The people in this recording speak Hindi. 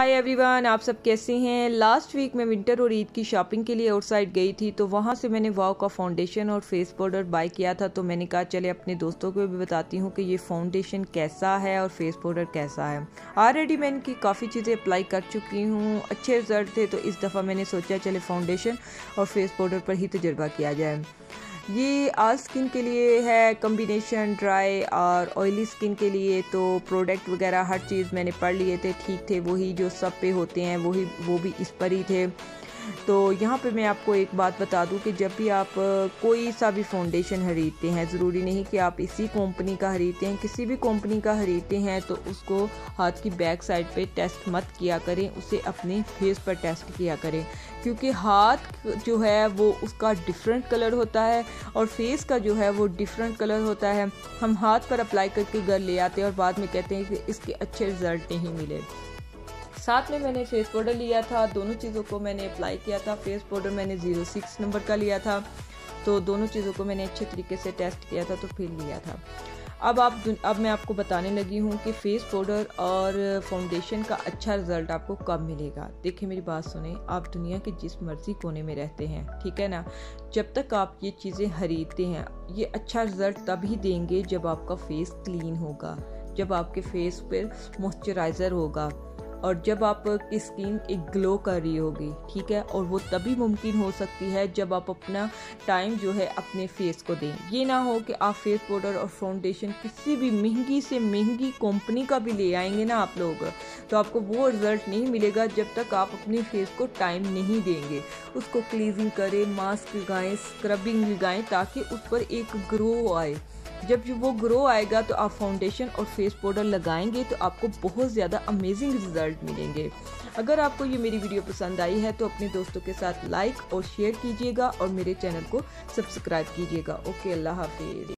हाय एवरीवन, आप सब कैसे हैं। लास्ट वीक मैं विंटर और ईद की शॉपिंग के लिए आउटसाइड गई थी, तो वहाँ से मैंने वाव का फाउंडेशन और फेस पाउडर बाय किया था। तो मैंने कहा चले अपने दोस्तों को भी बताती हूँ कि ये फाउंडेशन कैसा है और फेस पाउडर कैसा है। ऑलरेडी मैं इनकी काफ़ी चीज़ें अप्लाई कर चुकी हूँ, अच्छे रिजल्ट थे, तो इस दफ़ा मैंने सोचा चले फाउंडेशन और फेस पाउडर पर ही तजुर्बा किया जाए। ये ऑल स्किन के लिए है कॉम्बिनेशन, ड्राई और ऑयली स्किन के लिए। तो प्रोडक्ट वगैरह हर चीज़ मैंने पढ़ लिए थे, ठीक थे, वही जो सब पे होते हैं वो भी इस पर ही थे। तो यहाँ पे मैं आपको एक बात बता दूँ कि जब भी आप कोई सा भी फाउंडेशन खरीदते हैं, ज़रूरी नहीं कि आप इसी कंपनी का खरीदते हैं, किसी भी कंपनी का खरीदते हैं तो उसको हाथ की बैक साइड पे टेस्ट मत किया करें, उसे अपने फेस पर टेस्ट किया करें, क्योंकि हाथ जो है वो उसका डिफरेंट कलर होता है और फेस का जो है वो डिफरेंट कलर होता है। हम हाथ पर अप्लाई करके घर ले आते हैं और बाद में कहते हैं कि इसके अच्छे रिजल्ट नहीं मिले। साथ में मैंने फेस पाउडर लिया था, दोनों चीज़ों को मैंने अप्लाई किया था। फेस पाउडर मैंने 06 नंबर का लिया था, तो दोनों चीज़ों को मैंने अच्छे तरीके से टेस्ट किया था, तो फिर लिया था। अब मैं आपको बताने लगी हूँ कि फेस पाउडर और फाउंडेशन का अच्छा रिजल्ट आपको कब मिलेगा। देखिए मेरी बात सुने, आप दुनिया के जिस मर्जी कोने में रहते हैं, ठीक है ना, जब तक आप ये चीज़ें खरीदते हैं, ये अच्छा रिजल्ट तभी देंगे जब आपका फेस क्लीन होगा, जब आपके फेस पर मॉइस्चराइज़र होगा और जब आपकी स्किन एक ग्लो कर रही होगी, ठीक है। और वो तभी मुमकिन हो सकती है जब आप अपना टाइम जो है अपने फेस को दें। ये ना हो कि आप फेस पाउडर और फाउंडेशन किसी भी महंगी से महंगी कंपनी का भी ले आएंगे ना आप लोग, तो आपको वो रिजल्ट नहीं मिलेगा जब तक आप अपने फेस को टाइम नहीं देंगे। उसको क्लीजिंग करें, मास्क लगाएं, स्क्रबिंग लगाएं, ताकि उस पर एक ग्रो आए। जब वो ग्रो आएगा तो आप फाउंडेशन और फेस पाउडर लगाएंगे तो आपको बहुत ज़्यादा अमेजिंग रिजल्ट मिलेंगे। अगर आपको ये मेरी वीडियो पसंद आई है तो अपने दोस्तों के साथ लाइक और शेयर कीजिएगा और मेरे चैनल को सब्सक्राइब कीजिएगा। ओके, अल्लाह हाफिज़।